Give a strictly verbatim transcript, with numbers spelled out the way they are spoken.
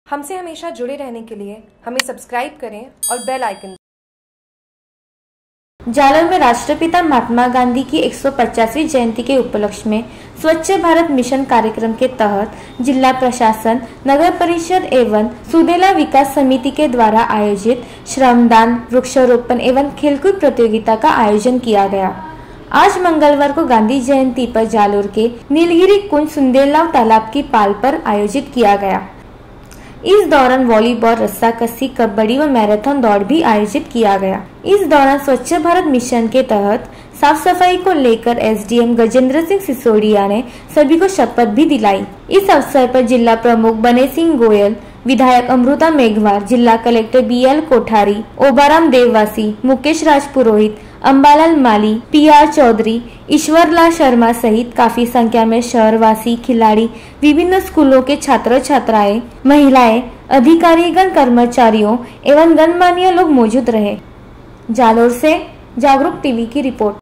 हमसे हमेशा जुड़े रहने के लिए हमें सब्सक्राइब करें और बेल आइकन। जालौर में राष्ट्रपिता महात्मा गांधी की एक सौ पचासवीं जयंती के उपलक्ष्य में स्वच्छ भारत मिशन कार्यक्रम के तहत जिला प्रशासन, नगर परिषद एवं सुदेला विकास समिति के द्वारा आयोजित श्रमदान, वृक्षारोपण एवं खेलकूद प्रतियोगिता का आयोजन किया गया। आज मंगलवार को गांधी जयंती पर जालौर के नीलगिरी कुंज सुंदेलाव तालाब की पाल पर आयोजित किया गया। इस दौरान वॉलीबॉल, रस्साकसी, कबड्डी व मैराथन दौड़ भी आयोजित किया गया। इस दौरान स्वच्छ भारत मिशन के तहत साफ सफाई को लेकर एसडीएम गजेंद्र सिंह सिसोदिया ने सभी को शपथ भी दिलाई। इस अवसर पर जिला प्रमुख बने सिंह गोयल, विधायक अमृता मेघवार, जिला collector B L Kothari, Obaram Devasi, Mukesh Raj Purohit, Ambalal Mali, P R Chaudhary, Ishwarlal Sharma सहित काफी संख्या में शहरवासी, खिलाड़ी, विभिन्न स्कूलों के छात्र छात्राएं, महिलाएं, अधिकारीगण, कर्मचारियों एवं गणमान्य लोग मौजूद रहे। जालौर से जागरूक टीवी की रिपोर्ट।